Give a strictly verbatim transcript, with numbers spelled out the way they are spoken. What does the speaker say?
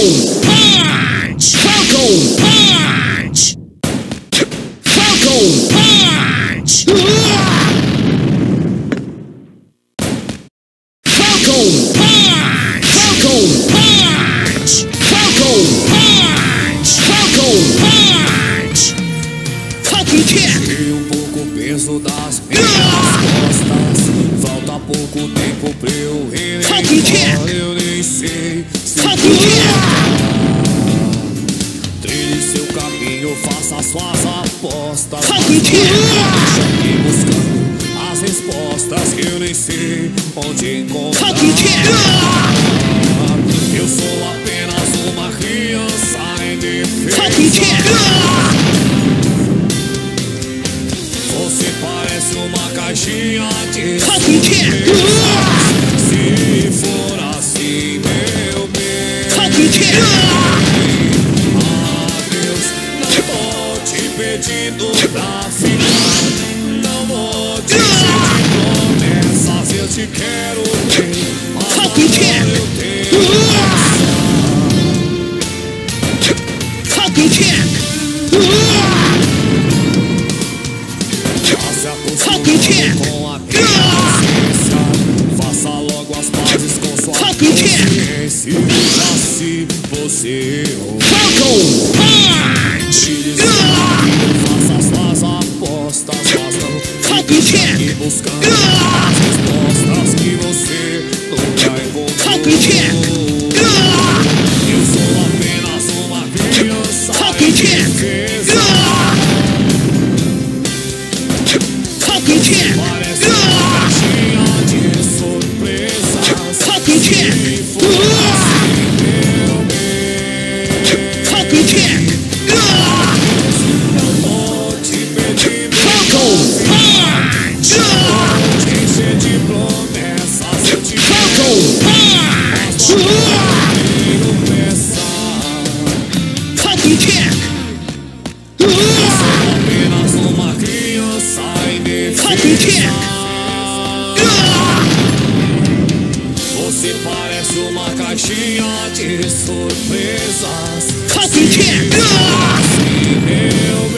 Punch! Falcon Punch! Falcon Punch! Falcon Punch! Falcon Punch! Falcon Punch! Falcon Punch! Falcon Kick! Tirei um pouco o peso das minhas costas. Falta pouco tempo pra eu relembrar. Eu nem sei se Falcon Kick! trilhe seu caminho, faça as suas apostas. Falcon Kick! Deixa aqui buscando as respostas que eu nem sei onde encontrar. Falcon Kick! Eu sou apenas uma criança indefesa. Falcon Kick! Você parece uma caixinha de Falcon Kick! Se for assim, meu bem, Falcon Kick! adeus. Não tô te pedindo pra ficar. Não vou te encher de promessas. Eu te quero bem, mas Falcon Kick! agora eu tenho Falcon Kick! Falcon Kick! com a consciência. Faça logo as pazes com sua Falcon Kick! consciência. Já se você errou, Falcon Punch! tire seu caminho, faça as suas apostas, mas não Falcon fique Kick! buscando as respostas que você nunca encontrou. Falcon Kick! Eu sou apenas uma criança Falcon Kick! indefesa. Falcon Kick! Parece uma caixinha de surpresas. Falcon Kick! Se for assim, meu bem, Falcon Kick! não vou te pedir Falcon Punch! te encher de promessas. Eu te Falcon Punch! quero pensar. Falcon Kick! Apenas uma criança Falcon Kick! indefesa. Você parece uma caixinha de surpresas. Falcon Kick! Assim, meu